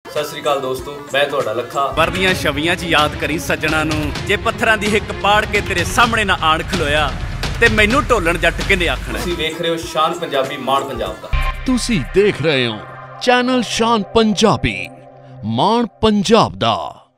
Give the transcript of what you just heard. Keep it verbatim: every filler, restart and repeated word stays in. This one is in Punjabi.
ਸਤਿ ਸ੍ਰੀ ਅਕਾਲ ਦੋਸਤੋ, ਮੈਂ ਤੁਹਾਡਾ ਲੱਖਾ। ਵਰਦੀਆਂ ਛਵੀਆਂ 'ਚ ਯਾਦ ਕਰੀ ਸੱਜਣਾ ਨੂੰ, ਜੇ ਪੱਥਰਾਂ ਦੀ ਹਿੱਕ ਪਾੜ ਕੇ ਤੇਰੇ ਸਾਹਮਣੇ ਨਾ ਆਣ ਖਲੋਇਆ ਤੇ ਮੈਨੂੰ ਢੋਲਣ ਜੱਟ ਕਿਨੇ ਆਖਣਾ। ਤੁਸੀਂ ਵੇਖ ਰਹੇ ਹੋ ਸ਼ਾਨ ਪੰਜਾਬੀ, ਮਾਣ ਪੰਜਾਬ ਦਾ। ਤੁਸੀਂ ਦੇਖ ਰਹੇ ਹੋ ਚੈਨਲ ਸ਼ਾਨ ਪੰਜਾਬੀ, ਮਾਣ ਪੰਜਾਬ ਦਾ।